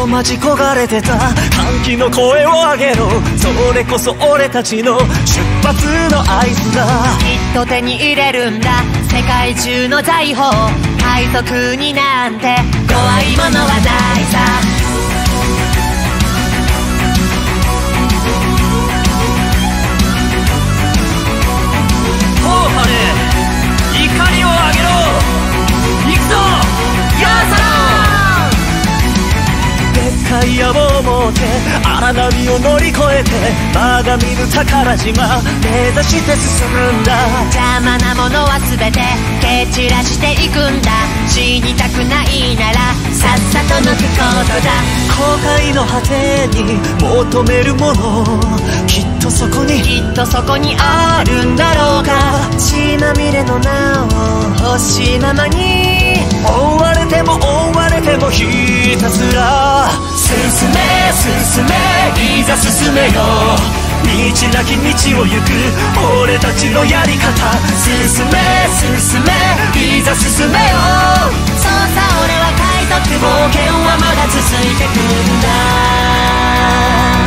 と待ち焦がれてた歓喜の声を上げろ、それこそ俺たちの出発の合図だ。 きっと手に入れるんだ世界中の財宝、海賊になんて怖いものはないさ。 ホーハレ怒りを上げろ、行くぞヤーサロン。でっかい野望を持って荒波を乗り越えてまだ見ぬ宝島目指して進むんだ。 邪魔なものは全て蹴散らしていくんだ。死にたくないならさっさと抜くことだ。 後悔の果てに求めるもの、きっとそこにあるんだろうか。 血まみれの名を欲しいままに追われてもひたすら進め進めいざ進めよ、道なき道を行く俺たちのやり方。進め進めいざ進めよ、 そうさ俺は海賊、冒険はまだ続いてくんだ。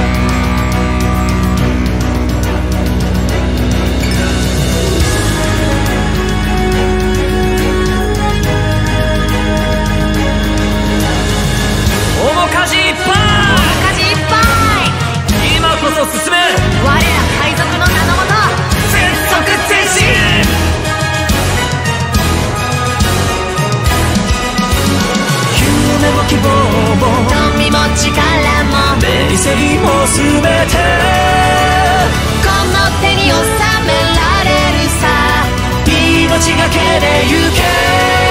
面かじいっぱい、今こそ進め、 我ら海賊の名のもと全速前進。夢も希望も富も力も名声も全てこの手に収められるさ。 命がけで行け。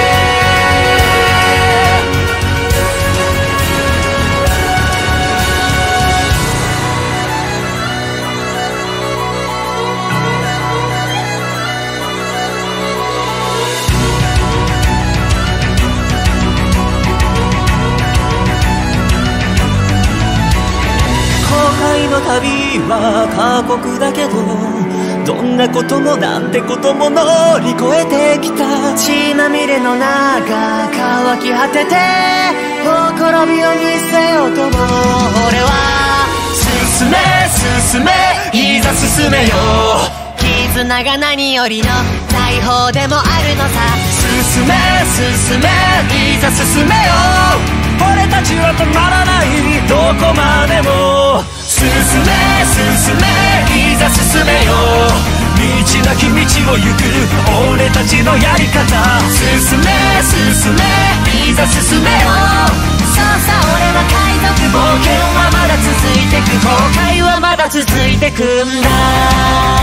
の旅は過酷だけど、どんなこともなんてことも乗り越えてきた。血まみれの名が乾き果ててほころびを見せようとも俺は進め進めいざ進めよ、 絆が何よりの財宝でもあるのさ。 進め進めいざ進めよ、俺たちは止まらないどこまでも。進め進めいざ進めよ、道なき道を行く俺たちのやり方。進め進めいざ進めよ、 そうさ俺は海賊、 冒険はまだ続いてく、 後悔はまだ続いてくんだ。